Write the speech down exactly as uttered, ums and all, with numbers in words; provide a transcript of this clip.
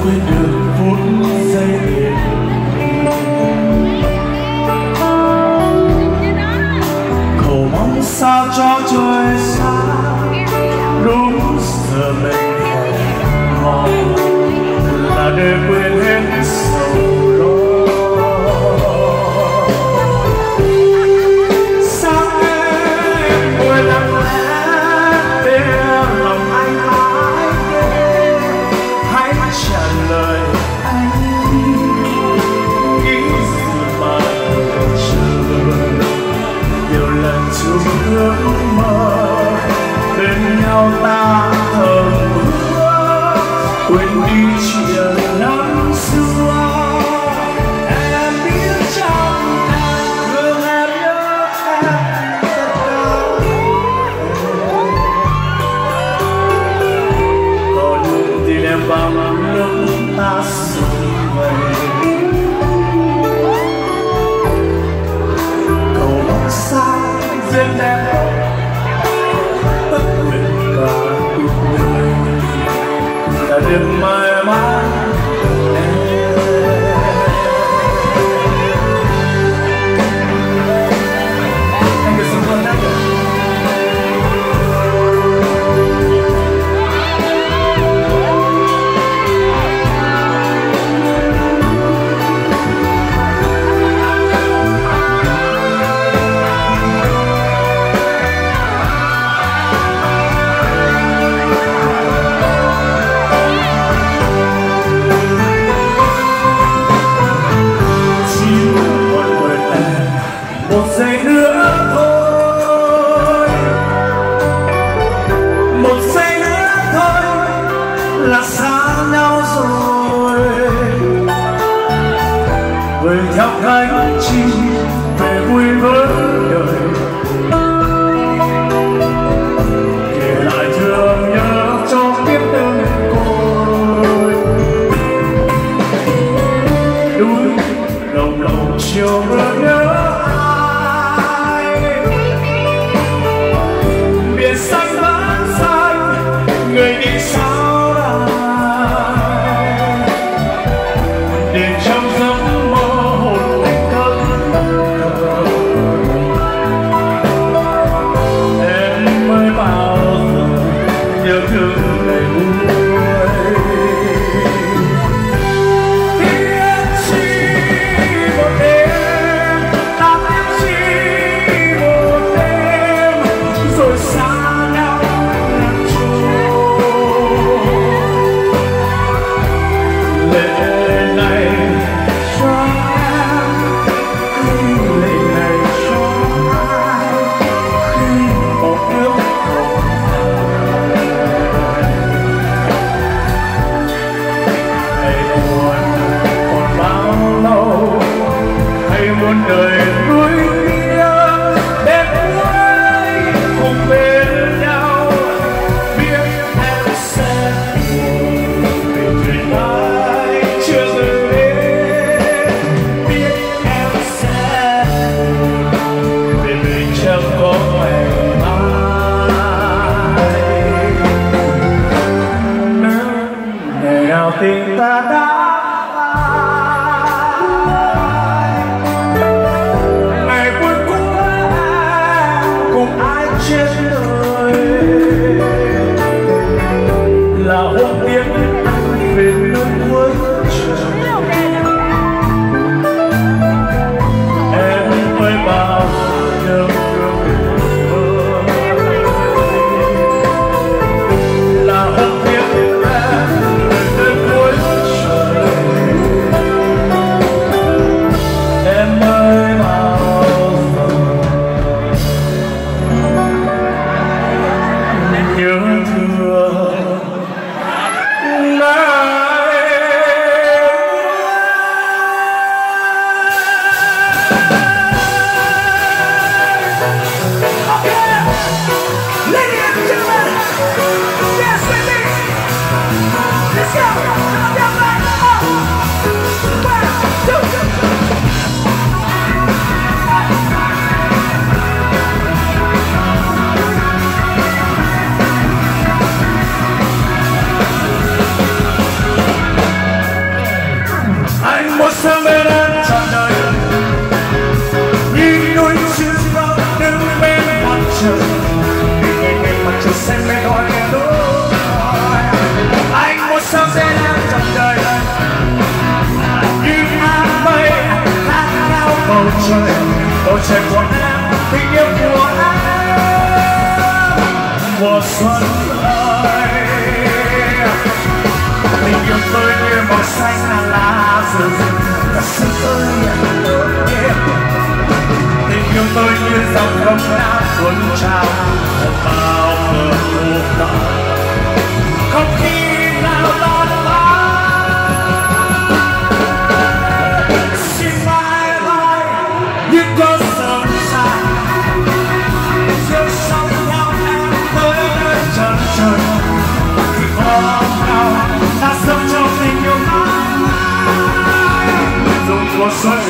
quên được phút giây yên cầu mong sao cho trời xa đúng giờ mình hẹn hò là để quên hết sầu lo. Sao em ngồi lặng lẽ bên lòng anh mãi nghe, hãy trả lời anh nghĩ gì mà chờ nhiều lần chung ước mơ bên nhau ta thầm ước quên đi chuyện năm xưa. Em biết trong em thương em nhớ em biết đâu còn tin em bằng lúc ta sum vầy cầu mong sao duyên đẹp bất nguyện cả cuộc đời là đêm mãi mãi anh được sống hơn anh một giây nữa thôi, một giây nữa thôi là xa nhau rồi. Về theo cánh chim về vui với đời, kể lại thương nhớ cho biết đôi côi. Đuối lòng lòng chiều mưa nhớ xanh vẫn xanh người đi sao đây để trong giấc mơ hồn anh cất thở. Em mới bao giờ nhớ thương ngày vui biết chi một đêm ta biết chi một đêm rồi xa muôn đời nuối tiếc đến cuối cùng bên nhau. Biết em sẽ buồn vì chuyện ai chưa từng đến, biết em sẽ buồn vì mình chẳng có ngày mai. Ngày nào tình ta đã chết đời là hôm tiếc anh về nơi cuối trời. Em mới bao giờ thương là hôm tiếc em về nơi cuối trời. Em mới bao nhớ thương sao sẽ đang trong đời như áng mây hát cao bầu trời, bầu trời của em, tình yêu của em, mùa xuân ơi. Tình yêu tôi như màu xanh là lá rừng, và xuân ơi ơi em. Tình yêu tôi như dòng sông đã tuôn trào bao mơ cuộc đời, không khi nào lọt vào. Xin mãi mãi những con sông xa rêu sóng theo em tới nơi chân trời, thì có nhau ta sống trong tình yêu mãi. Dùng cuộc sống